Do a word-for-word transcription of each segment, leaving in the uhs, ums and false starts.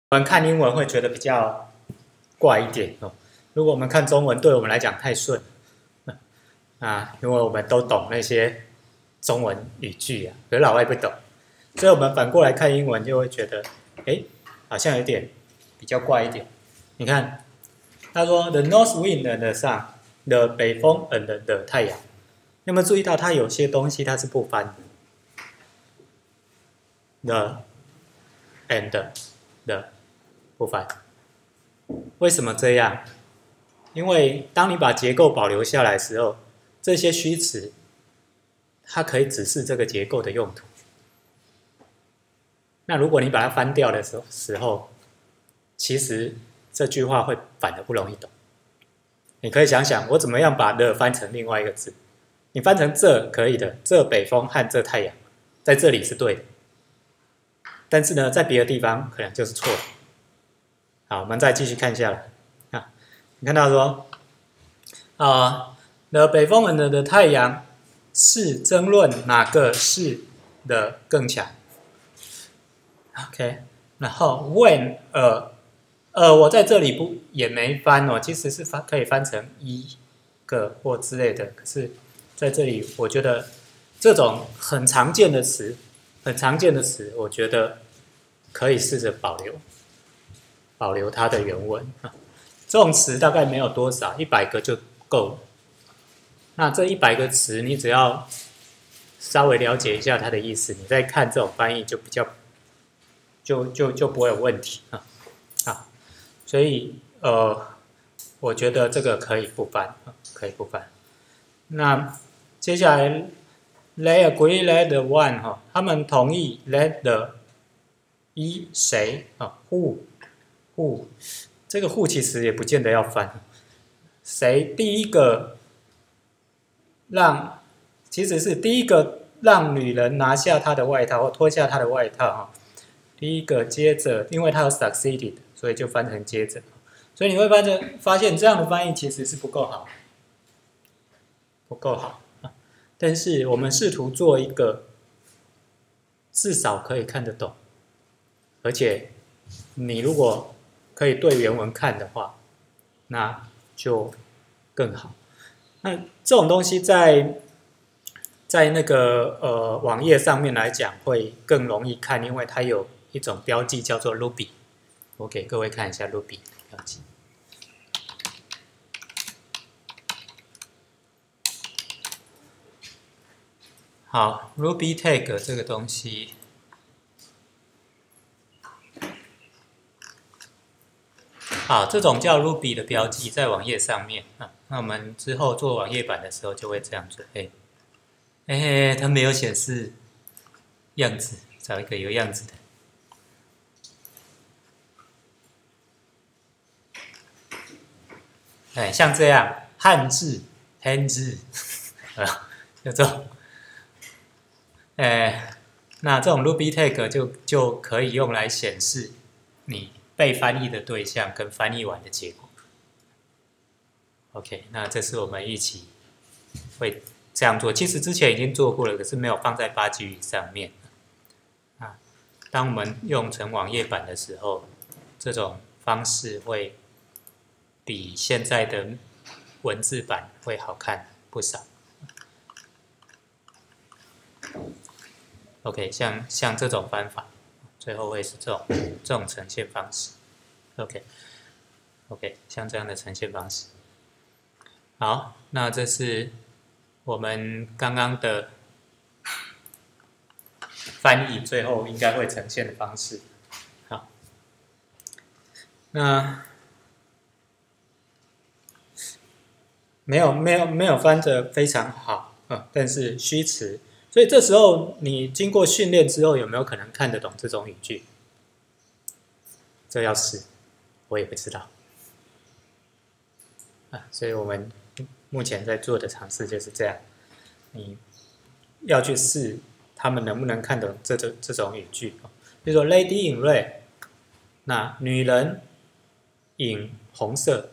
我们看英文会觉得比较怪一点哦。如果我们看中文，对我们来讲太顺了啊，因为我们都懂那些中文语句啊，可是老外不懂，所以我们反过来看英文就会觉得，哎，好像有点比较怪一点。你看，他说 The north wind and the sun，the 北风 and the 太阳，有没有注意到它有些东西它是不翻的 ？the and the 不翻，为什么这样？因为当你把结构保留下来的时候，这些虚词它可以指示这个结构的用途。那如果你把它翻掉的时候，时候其实这句话会反而不容易懂。你可以想想，我怎么样把的翻成另外一个字？你翻成这可以的，这北风和这太阳，在这里是对的，但是呢，在别的地方可能就是错的。好，我们再继续看下来啊，你看到说，啊，的北风人的太阳是争论哪个是的更强。OK， 然后 when 呃呃，我在这里不也没翻哦，其实是翻可以翻成一个或之类的，可是在这里我觉得这种很常见的词，很常见的词，我觉得可以试着保留。保留它的原文啊，这种词大概没有多少，一百个就够了。那这一百个词，你只要稍微了解一下它的意思，你再看这种翻译就比较，就就就不会有问题啊啊。所以呃，我觉得这个可以不翻啊，可以不翻。那接下来 ，they agree that the one 哈，他们同意 that the 一谁啊 who。who 这个 who 其实也不见得要翻，谁第一个让，其实是第一个让女人拿下她的外套或脱下她的外套哈，第一个接着，因为它有 succeeded， 所以就翻成接着，所以你会发现发现这样的翻译其实是不够好，不够好，但是我们试图做一个至少可以看得懂，而且你如果可以对原文看的话，那就更好。那这种东西在在那个呃网页上面来讲会更容易看，因为它有一种标记叫做 Ruby。我给各位看一下 Ruby 的标记。好 ，Ruby tag 这个东西。好，这种叫 Ruby 的标记在网页上面啊，那我们之后做网页版的时候就会这样做。哎，哎，它没有显示样子，找一个有样子的。哎，像这样汉字、汉字，啊，就这种。哎，那这种 Ruby tag 就就可以用来显示你被翻译的对象跟翻译完的结果。OK， 那这是我们一起会这样做。其实之前已经做过了，可是没有放在八 G 语上面。啊，当我们用成网页版的时候，这种方式会比现在的文字版会好看不少。OK， 像像这种方法。最后会是这种这种呈现方式 ，OK OK， 像这样的呈现方式。好，那这是我们刚刚的翻译，最后应该会呈现的方式。好，那没有没有没有翻得非常好，嗯，但是虚词。所以这时候你经过训练之后，有没有可能看得懂这种语句？这要试，我也不知道。啊，所以我们目前在做的尝试就是这样，你要去试他们能不能看懂这种这种语句。比如说 ，Lady in red， 那女人饮红色。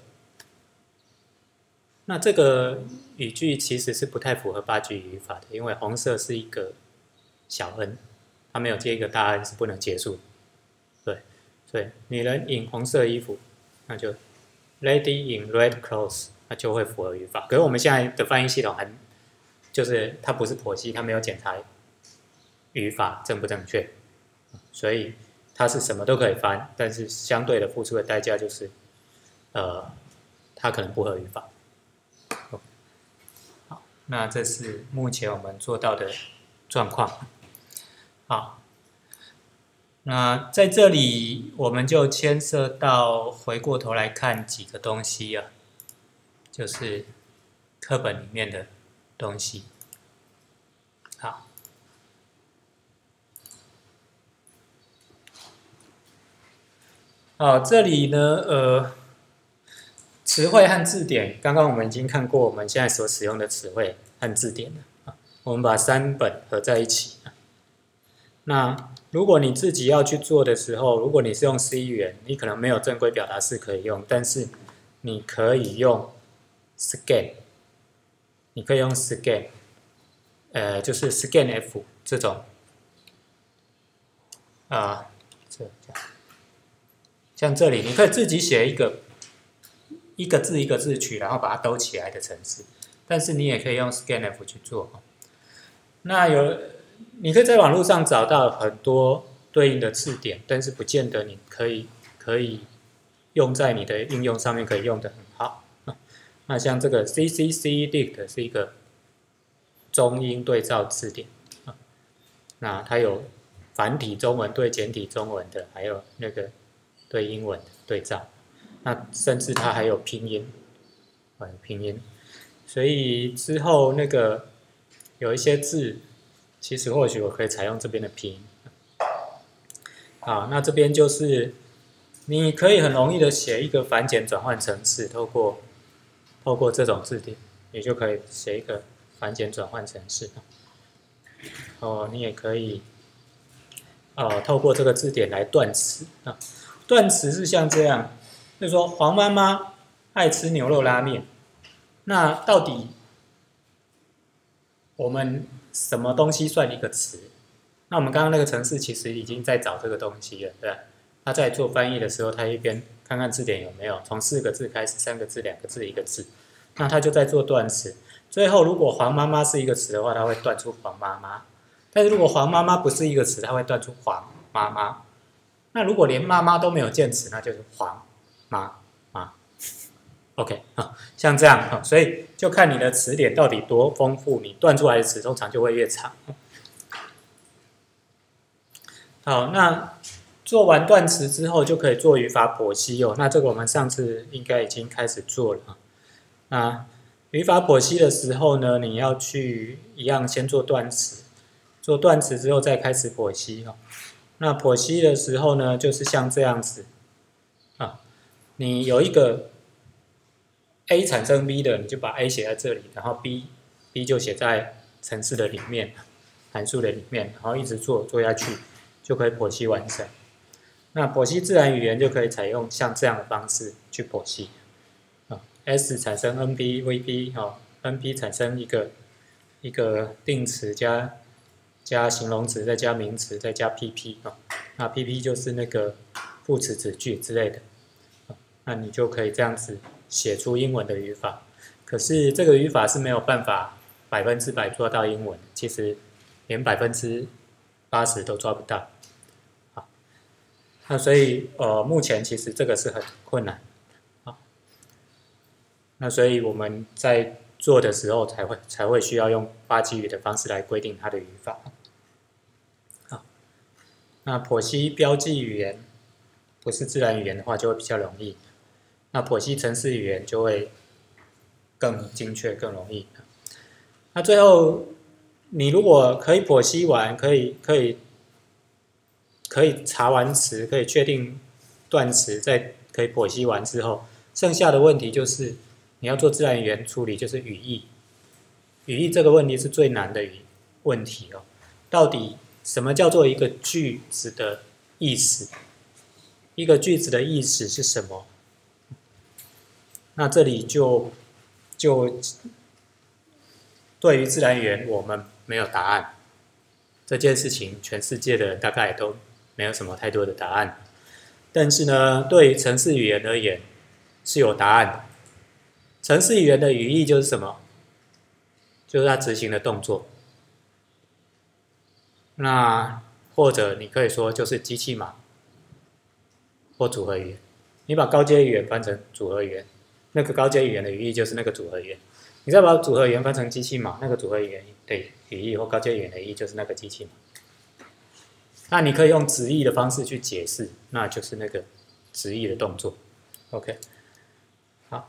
那这个语句其实是不太符合八句语法的，因为红色是一个小 n， 它没有接一个大 n 是不能结束的，对， 对，女人引红色衣服，那就 Lady in red clothes， 那就会符合语法。可是我们现在的翻译系统很，就是它不是剖析，它没有检查语法正不正确，所以它是什么都可以翻，但是相对的付出的代价就是，呃，它可能不合语法。好，那这是目前我们做到的状况。好。那在这里，我们就牵涉到回过头来看几个东西啊，就是课本里面的东西。好，好，这里呢，呃，词汇和字典，刚刚我们已经看过我们现在所使用的词汇和字典了啊，我们把三本合在一起。那如果你自己要去做的时候，如果你是用 C 语言，你可能没有正规表达式可以用，但是你可以用 scan， 你可以用 scan， 呃，就是 scan F 这种，啊、呃，这样，像这里你可以自己写一个一个字一个字取，然后把它兜起来的程式，但是你也可以用 scan F 去做。那有。你可以在网络上找到很多对应的字典，但是不见得你可以可以用在你的应用上面可以用得很好。那像这个 C C C Dict 是一个中英对照字典，那它有繁体中文对简体中文的，还有那个对英文的对照，那甚至它还有拼音，拼音，所以之后那个有一些字。其实或许我可以采用这边的拼音，好，那这边就是你可以很容易的写一个繁简转换程式，透过透过这种字典，你就可以写一个繁简转换程式。哦，你也可以，呃，透过这个字典来断词啊。断词是像这样，就是说黄妈妈爱吃牛肉拉面，那到底我们什么东西算一个词？那我们刚刚那个程式其实已经在找这个东西了，对吧？他在做翻译的时候，他一边看看字典有没有，从四个字开始，三个字、两个字、一个字，那他就在做断词。最后，如果黄妈妈是一个词的话，他会断出黄妈妈；但是如果黄妈妈不是一个词，他会断出黄妈妈。那如果连妈妈都没有见词，那就是黄妈妈。OK 啊，像这样啊，所以就看你的词典到底多丰富，你断出来的词通常就会越长。好，那做完断词之后，就可以做语法剖析哦。那这个我们上次应该已经开始做了。那语法剖析的时候呢，你要去一样先做断词，做断词之后再开始剖析哦。那剖析的时候呢，就是像这样子啊，你有一个 A 产生 B 的，你就把 A 写在这里，然后 B B 就写在程式的里面，函数的里面，然后一直做做下去，就可以剖析完成。那剖析自然语言就可以采用像这样的方式去剖析。啊 ，S 产生 N P V P 哦 ，N P 产生一个一个定词加加形容词，再加名词，再加 P P 啊，那 P P 就是那个副词子句之类的，那你就可以这样子写出英文的语法。可是这个语法是没有办法百分之百做到英文，其实连百分之八十都抓不到。好，那所以呃，目前其实这个是很困难。好，那所以我们在做的时候才会才会需要用八级语的方式来规定它的语法。好，那剖析标记语言不是自然语言的话，就会比较容易。那剖析程式语言就会更精确、更容易。那最后，你如果可以剖析完，可以可以可以查完词，可以确定断词，再可以剖析完之后，剩下的问题就是你要做自然语言处理，就是语义。语义这个问题是最难的语问题哦。到底什么叫做一个句子的意思？一个句子的意思是什么？那这里就就对于自然语言我们没有答案，这件事情全世界的人大概都没有什么太多的答案。 但是呢，对于程式语言而言是有答案的。程式语言的语义就是什么？就是它执行的动作。那或者你可以说就是机器码或组合语言。你把高阶语言翻成组合语言，那个高阶语言的语义就是那个组合语言。你再把组合语言翻成机器码，那个组合语言的语义或高阶语言的语义就是那个机器码。那你可以用直译的方式去解释，那就是那个直译的动作。OK， 好。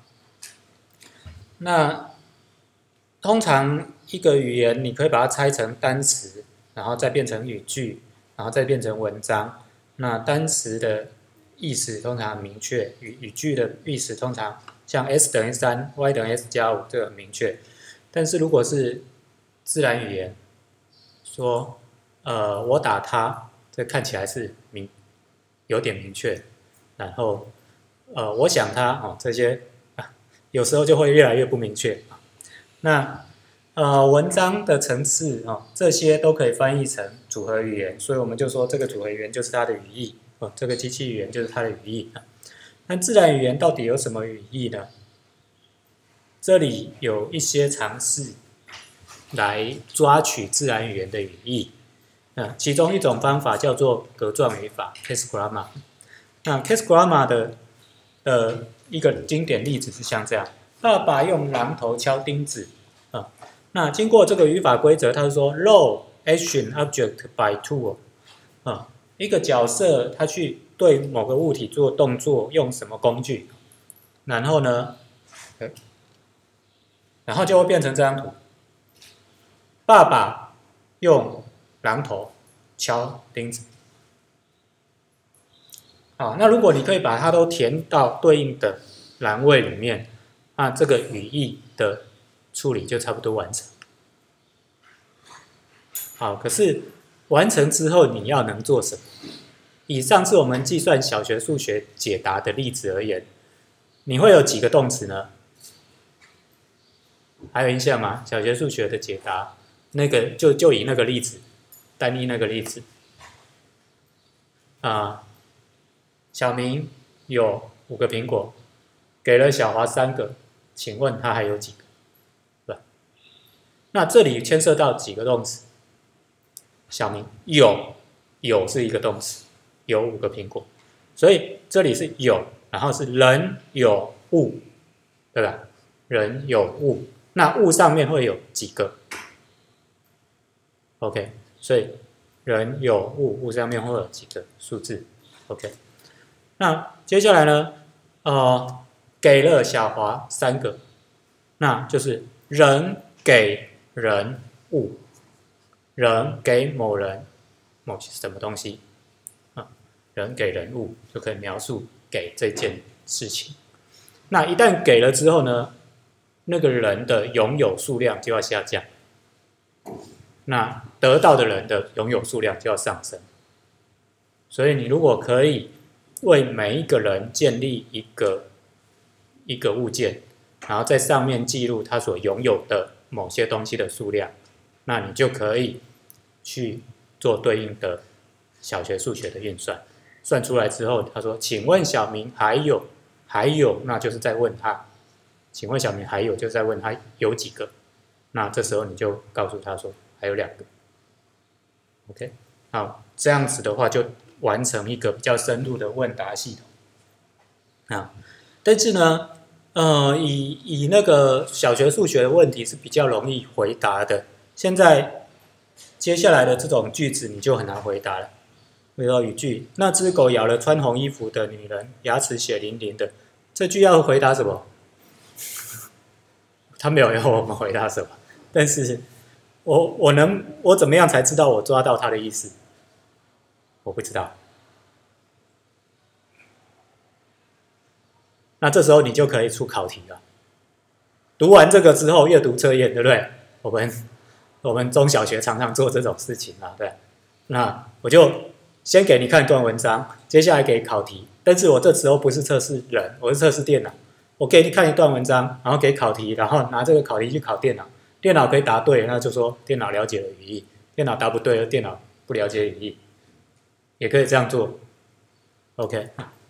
那通常一个语言，你可以把它拆成单词，然后再变成语句，然后再变成文章。那单词的意思通常很明确，语语句的意思通常像 S 等于三 ，Y 等于 S 加五，这个很明确。但是如果是自然语言，说呃我打他，这看起来是明有点明确。然后呃我想他哦，这些、啊、有时候就会越来越不明确。那呃文章的层次哦，这些都可以翻译成组合语言，所以我们就说这个组合语言就是它的语义哦，这个机器语言就是它的语义。那自然语言到底有什么语义呢？这里有一些尝试来抓取自然语言的语义。那其中一种方法叫做格状语法 （case grammar）。那 case grammar 的的一个经典例子是像这样：爸爸用榔头敲钉子。啊，那经过这个语法规则，它是说 role action object by tool。啊，一个角色他去对某个物体做动作，用什么工具？然后呢？然后就会变成这张图。爸爸用榔头敲钉子。好，那如果你可以把它都填到对应的栏位里面，那这个语义的处理就差不多完成。好，可是完成之后你要能做什么？以上次我们计算小学数学解答的例子而言，你会有几个动词呢？还有印象吗？小学数学的解答，那个就就以那个例子，单一那个例子，啊、呃，小明有五个苹果，给了小华三个，请问他还有几个？对吧？那这里牵涉到几个动词？小明有，有是一个动词，有五个苹果，所以这里是有，然后是人有物，对吧？人有物。那物上面会有几个 ？OK， 所以人有物，物上面会有几个数字 ？OK， 那接下来呢？呃，给了小华三个，那就是人给人物，人给某人某什么东西啊？人给人物就可以描述给这件事情。那一旦给了之后呢？那个人的拥有数量就要下降，那得到的人的拥有数量就要上升。所以你如果可以为每一个人建立一个一个物件，然后在上面记录他所拥有的某些东西的数量，那你就可以去做对应的小学数学的运算。算出来之后，他说：“请问小明还有还有？”那就是在问他。请问小明还有，就是在问他有几个？那这时候你就告诉他说还有两个。OK， 好，这样子的话就完成一个比较深入的问答系统啊。但是呢，呃，以以那个小学数学的问题是比较容易回答的。现在接下来的这种句子你就很难回答了。比如说语句：那只狗咬了穿红衣服的女人，牙齿血淋淋的。这句要回答什么？他没有要我们回答什么，但是我我能我怎么样才知道我抓到他的意思？我不知道。那这时候你就可以出考题了。读完这个之后，阅读测验，对不对？我们我们中小学常常做这种事情啊，对。那我就先给你看一段文章，接下来给考题，但是我这时候不是测试人，我是测试电脑。我给你看一段文章，然后给考题，然后拿这个考题去考电脑，电脑可以答对，那就说电脑了解了语义；电脑答不对，电脑不了解语义，也可以这样做。OK，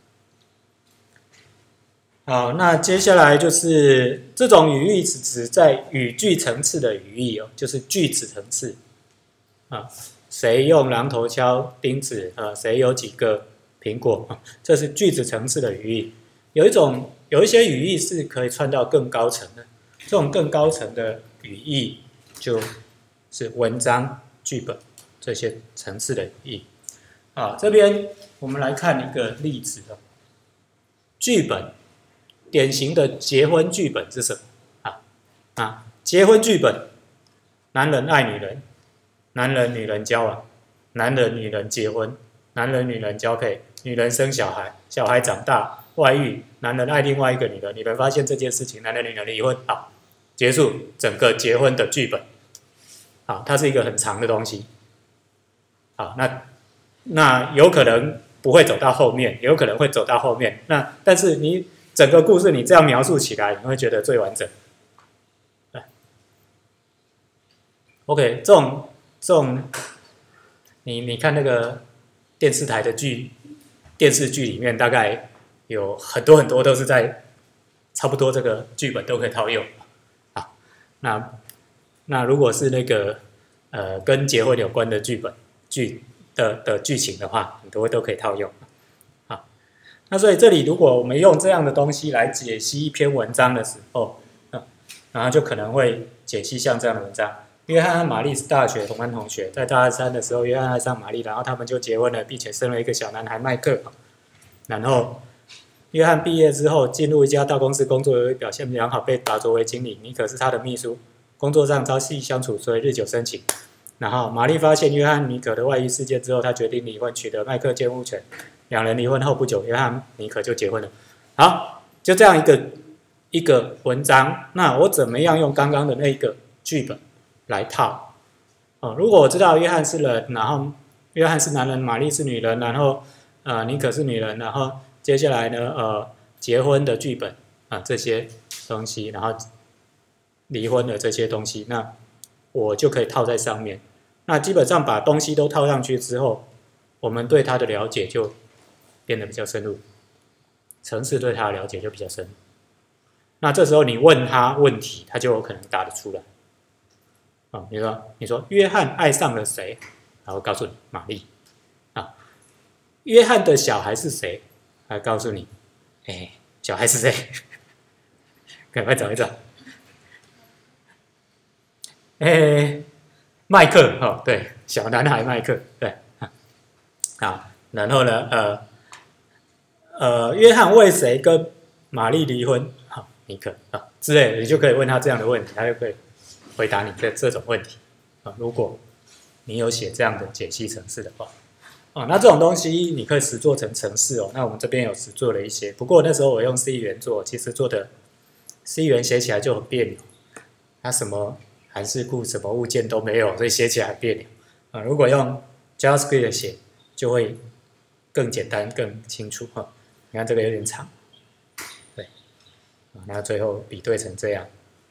好，那接下来就是这种语义是指在语句层次的语义哦，就是句子层次啊。谁用榔头敲钉子？啊，谁有几个苹果？啊，这是句子层次的语义。有一种有一些语义是可以串到更高层的，这种更高层的语义就是文章、剧本这些层次的语义。啊，这边我们来看一个例子哦，剧本。典型的结婚剧本是什么？啊啊，结婚剧本，男人爱女人，男人女人交往，男人女人结婚，男人女人交配，女人生小孩，小孩长大外遇，男人爱另外一个女人，女人发现这件事情，男人女人离婚，好，结束整个结婚的剧本。好，它是一个很长的东西。好，那那有可能不会走到后面，也有可能会走到后面。那但是你。整个故事你这样描述起来，你会觉得最完整。OK， 这种这种，你你看那个电视台的剧，电视剧里面大概有很多很多都是在差不多这个剧本都可以套用。啊，那那如果是那个呃跟结婚有关的剧本剧的的剧情的话，很多都可以套用。那所以这里，如果我们用这样的东西来解析一篇文章的时候，嗯，然后就可能会解析像这样的文章。约翰和玛丽是大学同班同学，在大二三的时候，约翰爱上玛丽，然后他们就结婚了，并且生了一个小男孩麦克。然后，约翰毕业之后进入一家大公司工作，由于表现良好被拔擢为经理，妮可是他的秘书，工作上朝夕相处，所以日久生情。然后，玛丽发现约翰妮可的外遇事件之后，她决定离婚，取得麦克监护权。两人离婚后不久，约翰妮可就结婚了。好，就这样一个一个文章，那我怎么样用刚刚的那个剧本来套？哦，如果我知道约翰是人，然后约翰是男人，玛丽是女人，然后呃妮可是女人，然后接下来呢呃结婚的剧本啊、呃、这些东西，然后离婚的这些东西，那我就可以套在上面。那基本上把东西都套上去之后，我们对他的了解就变得比较深入，层次对他的了解就比较深。那这时候你问他问题，他就有可能答得出来。哦，你说你说约翰爱上了谁？然后告诉你玛丽。啊，约翰的小孩是谁？还告诉你，哎，小孩是谁？赶快找一找。哎，麦克，哦，对，小男孩麦克，对，啊，然后呢，呃。呃，约翰为谁跟玛丽离婚？好，妮可啊之类的，你就可以问他这样的问题，他就可以回答你这这种问题啊。如果你有写这样的解析程式的话，啊，那这种东西你可以实做成程式哦。那我们这边有实做了一些，不过那时候我用 C 语言做，其实做的 C 语言写起来就很别扭，它什么函式库、什么物件都没有，所以写起来很别扭啊。如果用 JavaScript 写，就会更简单、更清楚哈。你看这个有点长，对，那最后比对成这样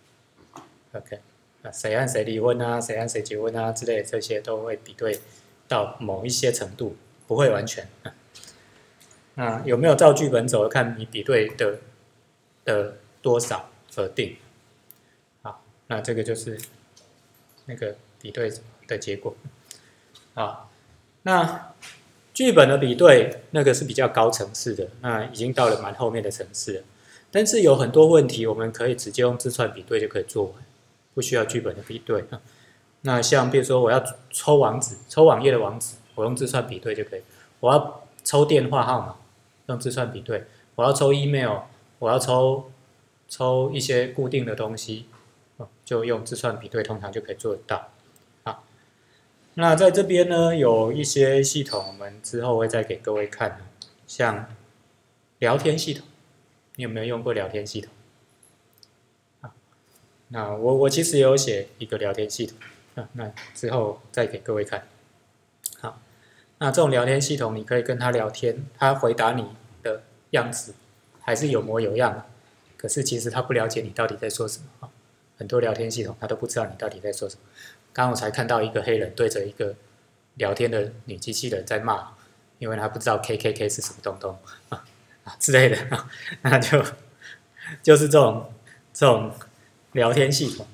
，OK， 啊，谁和谁离婚啊，谁和谁结婚啊之类的，这些都会比对到某一些程度，不会完全。那有没有照剧本走，看你比对的的多少而定。好，那这个就是那个比对的结果。好，那剧本的比对，那个是比较高层次的，那已经到了蛮后面的层次了。但是有很多问题，我们可以直接用字串比对就可以做完，不需要剧本的比对。那像比如说我要抽网址，抽网页的网址，我用字串比对就可以。我要抽电话号码，用字串比对。我要抽 email， 我要抽抽一些固定的东西，就用字串比对，通常就可以做得到。那在这边呢，有一些系统，我们之后会再给各位看，像聊天系统，你有没有用过聊天系统？啊，那我我其实有写一个聊天系统，啊，那之后再给各位看。好，那这种聊天系统，你可以跟他聊天，他回答你的样子还是有模有样，可是其实他不了解你到底在说什么。很多聊天系统他都不知道你到底在说什么。刚刚我才看到一个黑人对着一个聊天的女机器人在骂，因为他不知道 K K K 是什么东东啊啊之类的，啊那就就是这种这种聊天系统。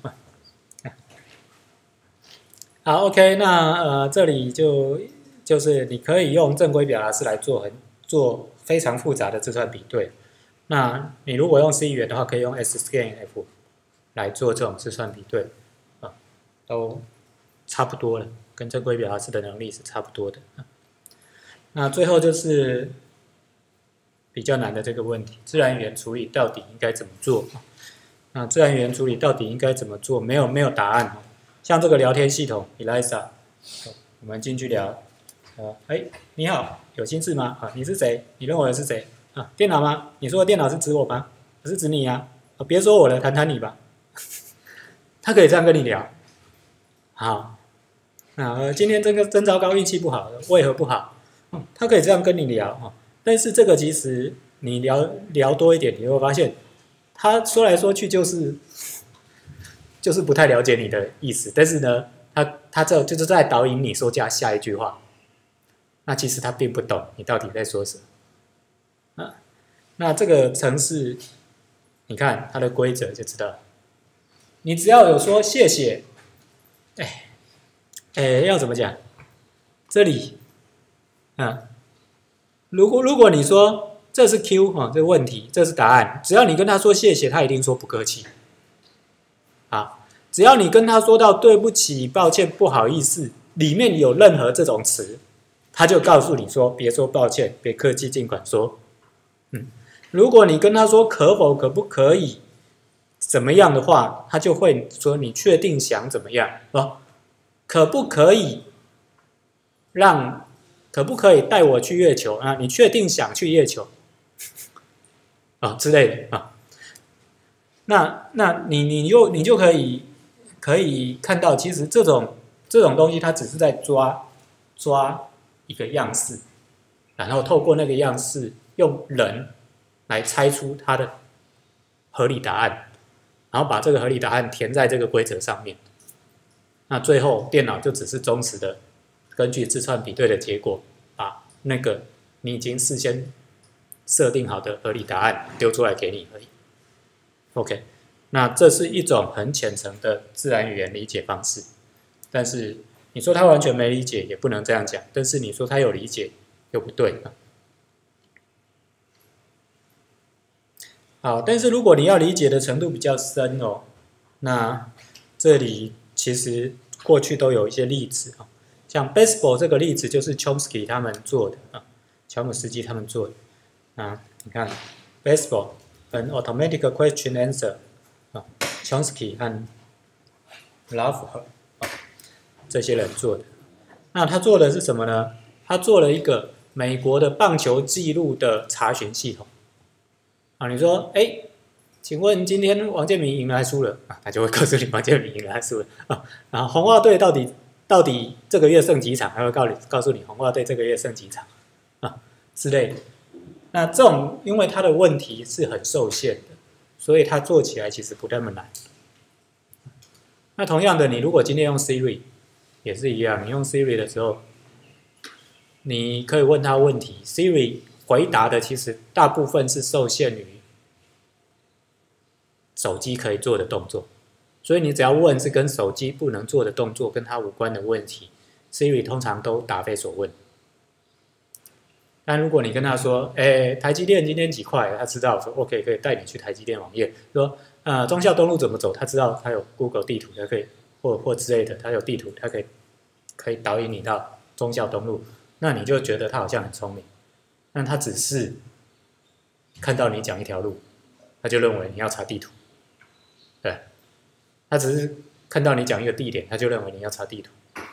好 ，OK， 那呃这里就就是你可以用正规表达式来做很做非常复杂的字串比对。那你如果用 C 语言的话，可以用 Scanf 来做这种字串比对，啊，都差不多了，跟正规表达式的能力是差不多的。那最后就是比较难的这个问题，自然语言处理到底应该怎么做？那自然语言处理到底应该怎么做？没有没有答案。像这个聊天系统 Eliza， 我们进去聊，呃，哎，你好，有心事吗？啊，你是谁？你认为我是谁？啊，电脑吗？你说的电脑是指我吗？不是指你呀、啊。啊，别说我了，谈谈你吧。他可以这样跟你聊。好，那、呃、今天这个真糟糕，运气不好，为何不好？嗯，他可以这样跟你聊啊。但是这个其实你聊聊多一点，你会发现，他说来说去就是就是不太了解你的意思。但是呢，他他这就是在导引你说下下一句话。那其实他并不懂你到底在说什么。啊，那这个程式，你看它的规则就知道了。你只要有说谢谢，哎，哎，要怎么讲？这里，啊，如果如果你说这是 Q 哈、哦，这个问题，这是答案，只要你跟他说谢谢，他一定说不客气。啊，只要你跟他说到对不起、抱歉、不好意思，里面有任何这种词，他就告诉你说别说抱歉，别客气，尽管说。嗯，如果你跟他说可否、可不可以怎么样的话，他就会说你确定想怎么样？哦，可不可以让？可不可以带我去月球啊？你确定想去月球啊之类的啊？那那你你就你就可以可以看到，其实这种这种东西，它只是在抓抓一个样式，然后透过那个样式用人来猜出它的合理答案，然后把这个合理答案填在这个规则上面。那最后电脑就只是忠实的根据字串比对的结果，把那个你已经事先设定好的合理答案丢出来给你而已。OK， 那这是一种很浅层的自然语言理解方式，但是你说他完全没理解也不能这样讲，但是你说他有理解又不对。好，但是如果你要理解的程度比较深哦，那这里其实过去都有一些例子啊，像 baseball 这个例子就是 Chomsky 他们做的啊，乔姆斯基他们做的啊，你看 baseball an automatic question answer 啊 ，Chomsky 和 Laffer 啊这些人做的。那他做的是什么呢？他做了一个美国的棒球记录的查询系统。啊，你说，哎，请问今天王建民赢了还输了？啊，他就会告诉你王建民赢了还输了啊。然后红袜队到底到底这个月胜几场？他会告你告诉你红袜队这个月胜几场啊之类的。那这种因为他的问题是很受限的，所以他做起来其实不那么难。那同样的，你如果今天用 Siri 也是一样，你用 Siri 的时候，你可以问他问题 ，Siri 回答的其实大部分是受限于手机可以做的动作，所以你只要问是跟手机不能做的动作跟它无关的问题 ，Siri 通常都答非所问。但如果你跟他说，哎，台积电今天几块，他知道说 OK 可以带你去台积电网页，说呃忠孝东路怎么走，他知道他有 Google 地图，他可以或或之类的，他有地图，他可以可以导引你到忠孝东路，那你就觉得他好像很聪明，但他只是看到你讲一条路，他就认为你要查地图，对，他只是看到你讲一个地点，他就认为你要查地图，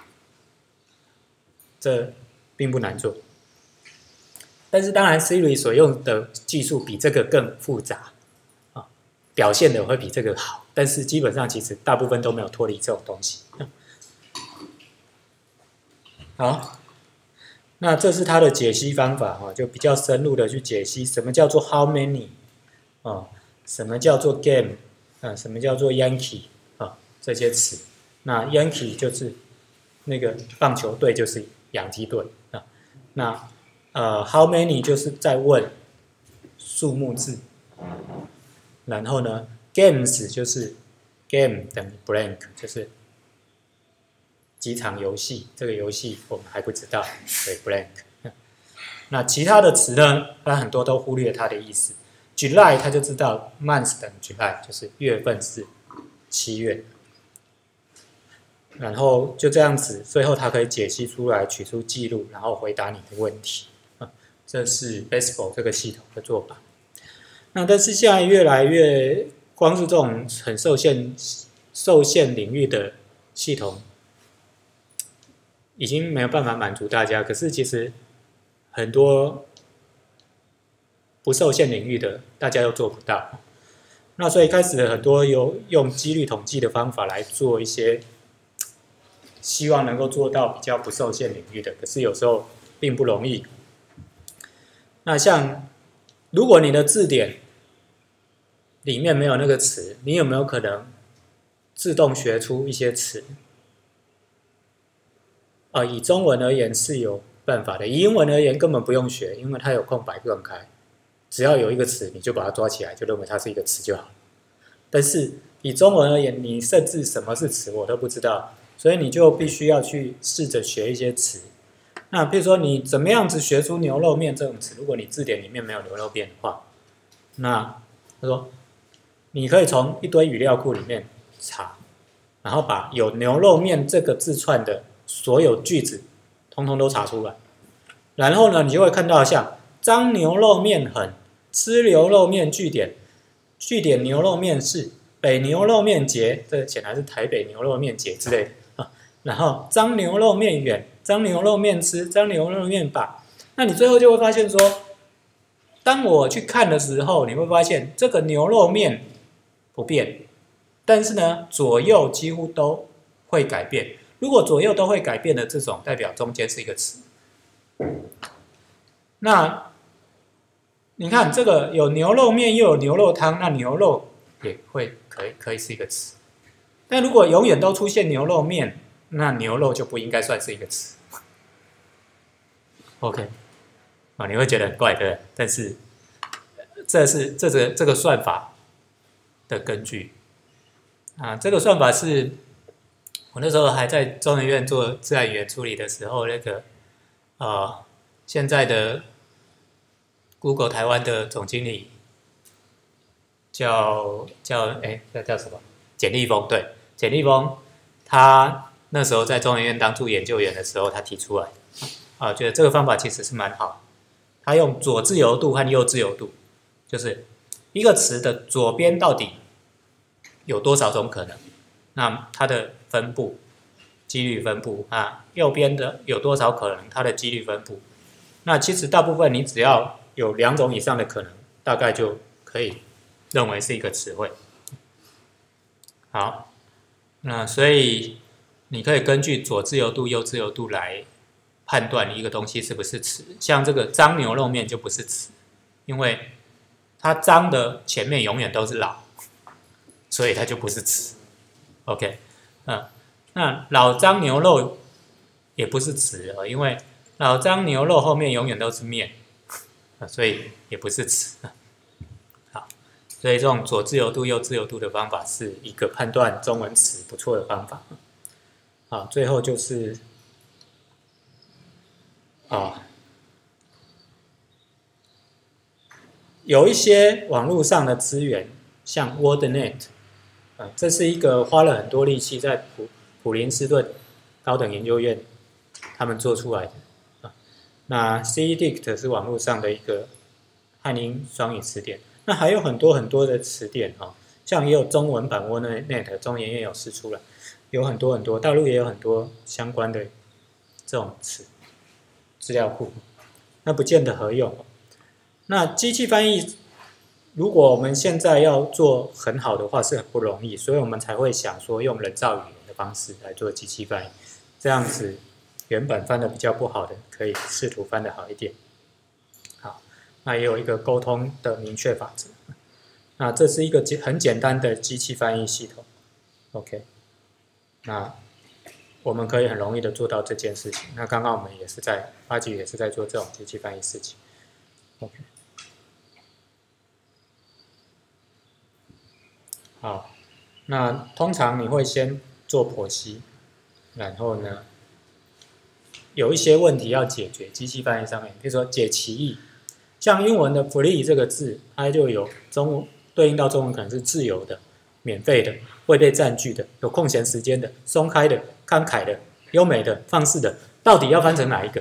这并不难做。但是当然 ，Siri 所用的技术比这个更复杂，啊，表现的会比这个好，但是基本上其实大部分都没有脱离这种东西。好，那这是它的解析方法哈，就比较深入的去解析什么叫做 how many 啊，什么叫做 game 啊，什么叫做 Yankee 啊这些词。那 Yankee 就是那个棒球队，就是洋基队啊，那。呃 ，how many 就是在问数目字， 然后呢 ，games 就是 game 等于 blank， 就是几场游戏，这个游戏我们还不知道，所以 blank。那其他的词呢，它很多都忽略它的意思。July 他就知道 month 等于 July， 就是月份是七月。然后就这样子，最后它可以解析出来，取出记录，然后回答你的问题。啊，这是 baseball 这个系统的做法。那但是现在越来越，光是这种很受限、受限领域的系统，已经没有办法满足大家。可是其实很多不受限领域的，大家又做不到。那所以开始了很多有用几率统计的方法来做一些。希望能够做到比较不受限领域的，可是有时候并不容易。那像如果你的字典里面没有那个词，你有没有可能自动学出一些词？啊，以中文而言是有办法的，以英文而言根本不用学，因为它有空白断开，只要有一个词你就把它抓起来，就认为它是一个词就好。但是以中文而言，你甚至什么是词我都不知道。所以你就必须要去试着学一些词。那比如说你怎么样子学出牛肉面这种词？如果你字典里面没有牛肉面的话，那他说你可以从一堆语料库里面查，然后把有牛肉面这个字串的所有句子，通通都查出来。然后呢，你就会看到像张牛肉面很，吃牛肉面句点，句点牛肉面是北牛肉面节，这显然是台北牛肉面节之类的。然后张牛肉面远，张牛肉面吃，张牛肉面吧。那你最后就会发现说，当我去看的时候，你会发现这个牛肉面不变，但是呢，左右几乎都会改变。如果左右都会改变的这种，代表中间是一个词。那你看这个有牛肉面又有牛肉汤，那牛肉也会可以可以是一个词。但如果永远都出现牛肉面，那牛肉就不应该算是一个词。OK， 啊，你会觉得很怪，对不对？但是这是这个这个算法的根据啊，这个算法是我那时候还在中研院做自然语言处理的时候，那个呃现在的 Google 台湾的总经理叫叫哎叫叫什么？简立峰，对，简立峰他。那时候在中研院当助研究员的时候，他提出来的啊，觉得这个方法其实是蛮好。他用左自由度和右自由度，就是一个词的左边到底有多少种可能，那它的分布、几率分布啊，右边的有多少可能，它的几率分布。那其实大部分你只要有两种以上的可能，大概就可以认为是一个词汇。好，那所以。你可以根据左自由度、右自由度来判断一个东西是不是词。像这个张牛肉面就不是词，因为它张的前面永远都是老，所以它就不是词。OK， 嗯，那老张牛肉也不是词啊，因为老张牛肉后面永远都是面，所以也不是词。好，所以这种左自由度、右自由度的方法是一个判断中文词不错的方法。好，最后就是啊，有一些网络上的资源，像 WordNet， 啊，这是一个花了很多力气在普普林斯顿高等研究院他们做出来的啊。那 CEDICT 是网络上的一个汉英双语词典，那还有很多很多的词典啊，像也有中文版 WordNet， 中研院有释出来。有很多很多，大陆也有很多相关的这种词资料库，那不见得合用。那机器翻译，如果我们现在要做很好的话，是很不容易，所以我们才会想说用人造语言的方式来做机器翻译，这样子原本翻的比较不好的，可以试图翻得好一点。好，那也有一个沟通的明确法则。那这是一个很简单的机器翻译系统。OK。那我们可以很容易的做到这件事情。那刚刚我们也是在八级也是在做这种机器翻译事情。OK。 好，那通常你会先做剖析，然后呢，有一些问题要解决，机器翻译上面，比如说解歧义，像英文的 free 这个字，它就有中文对应到中文可能是自由的、免费的、未被占据的、有空闲时间的、松开的、慷慨的、优美的、放肆的，到底要翻成哪一个？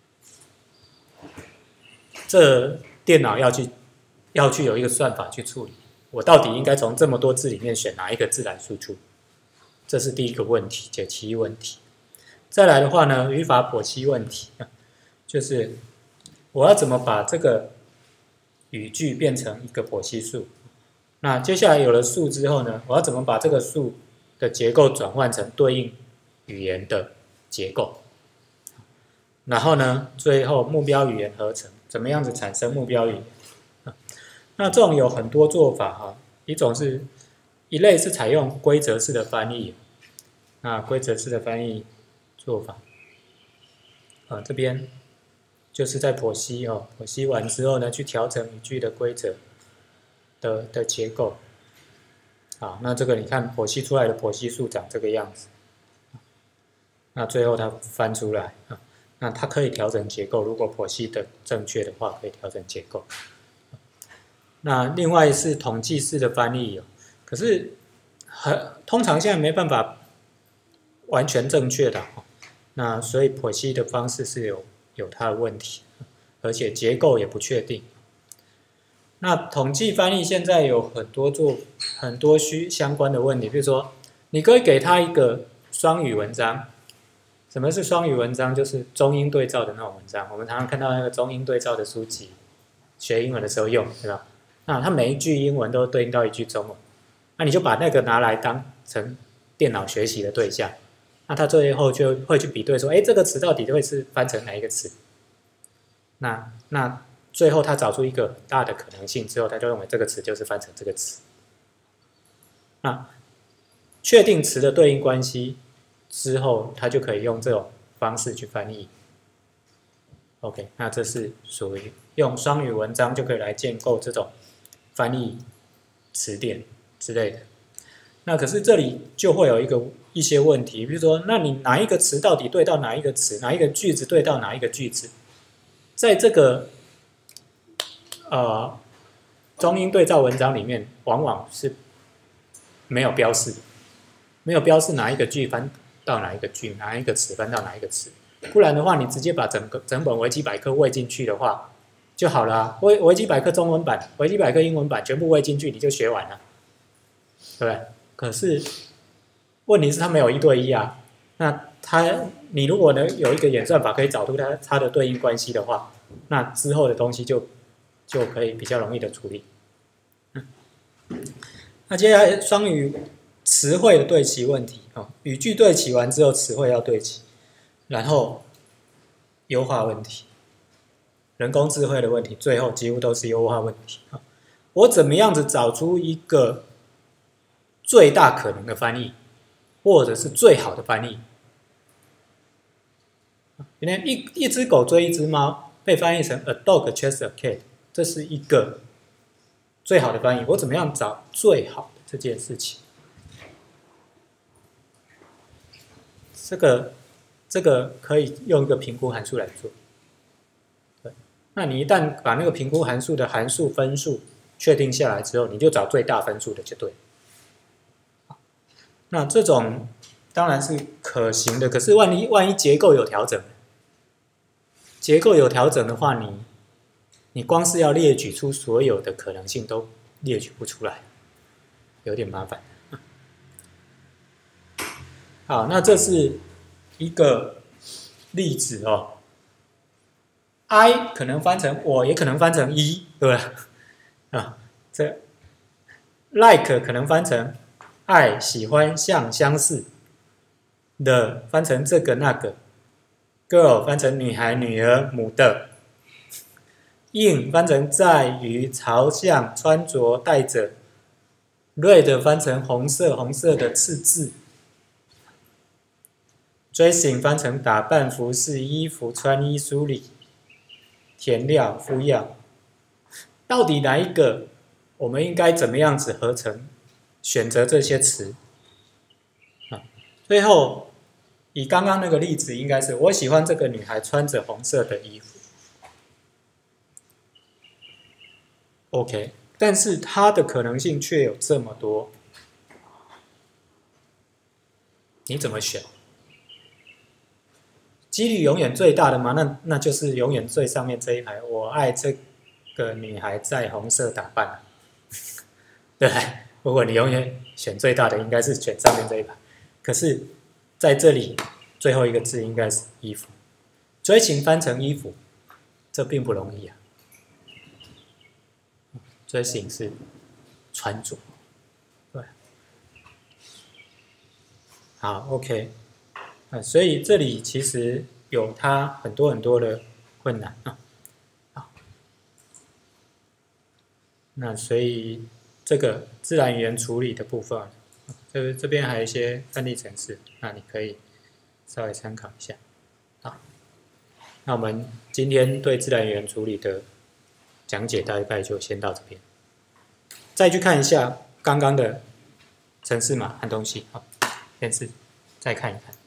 这电脑要去要去有一个算法去处理，我到底应该从这么多字里面选哪一个字来输出？这是第一个问题，解歧义问题。再来的话呢，语法剖析问题，就是我要怎么把这个语句变成一个剖析数？那接下来有了数之后呢，我要怎么把这个数的结构转换成对应语言的结构？然后呢，最后目标语言合成，怎么样子产生目标语言？那这种有很多做法哈，一种是一类是采用规则式的翻译，那规则式的翻译做法，啊这边就是在剖析哦，剖析完之后呢，去调整语句的规则的的结构，啊，那这个你看剖析出来的剖析数长这个样子，那最后它翻出来啊。那它可以调整结构，如果剖析的正确的话，可以调整结构。那另外是统计式的翻译，可是很通常现在没办法完全正确的，那所以剖析的方式是有有它的问题，而且结构也不确定。那统计翻译现在有很多做很多需相关的问题，比如说你可以给他一个双语文章。什么是双语文章？就是中英对照的那种文章。我们常常看到那个中英对照的书籍，学英文的时候用，对吧？那它每一句英文都对应到一句中文，那你就把那个拿来当成电脑学习的对象，那它最后就会去比对说，哎，这个词到底会是翻成哪一个词？那那最后他找出一个很大的可能性之后，他就认为这个词就是翻成这个词。那确定词的对应关系之后，他就可以用这种方式去翻译。OK， 那这是属于用双语文章就可以来建构这种翻译词典之类的。那可是这里就会有一个一些问题，比如说，那你哪一个词到底对到哪一个词，哪一个句子对到哪一个句子，在这个呃中英对照文章里面，往往是没有标示的，没有标示哪一个句翻到哪一个句，哪一个词翻到哪一个词。不然的话，你直接把整个整本维基百科喂进去的话就好了啊。维维基百科中文版、维基百科英文版全部喂进去，你就学完了，对不对？可是问题是它没有一对一啊。那它你如果能有一个演算法可以找出它它的对应关系的话，那之后的东西就就可以比较容易的处理。嗯、那接下来双语词汇的对齐问题哦，语句对齐完之后，词汇要对齐，然后优化问题，人工智慧的问题，最后几乎都是优化问题啊。我怎么样子找出一个最大可能的翻译，或者是最好的翻译？原来一一只狗追一只猫，被翻译成 a dog chased a cat， 这是一个最好的翻译。我怎么样找最好的这件事情？这个这个可以用一个评估函数来做。对，那你一旦把那个评估函数的函数分数确定下来之后，你就找最大分数的就对了。那这种当然是可行的，可是万一万一结构有调整，结构有调整的话，你你光是要列举出所有的可能性都列举不出来，有点麻烦。好，那这是一个例子哦。I 可能翻成我，也可能翻成一，对吧？啊，这 like 可能翻成爱、喜欢、像、相似。的翻成这个那个 ，girl 翻成女孩、女儿、母的。in 翻成在于、朝向、穿着、带着。red 翻成红色，红色的刺字。dressing 翻成打扮、服饰、衣服、穿衣、梳理、填料、敷药。到底哪一个我们应该怎么样子合成选择这些词啊。最后以刚刚那个例子，应该是我喜欢这个女孩穿着红色的衣服。OK， 但是它的可能性却有这么多，你怎么选？几率永远最大的嘛，那那就是永远最上面这一排。我爱这个女孩在红色打扮，对不对？如果你永远选最大的，应该是选上面这一排。可是在这里最后一个字应该是衣服，追情翻成衣服，这并不容易啊。追情是穿着，对，好 ，OK。啊，所以这里其实有它很多很多的困难啊。好，那所以这个自然语言处理的部分，这这边还有一些范例程式，那你可以稍微参考一下。好，那我们今天对自然语言处理的讲解大概就先到这边，再去看一下刚刚的程式码和东西，好，先是再看一看。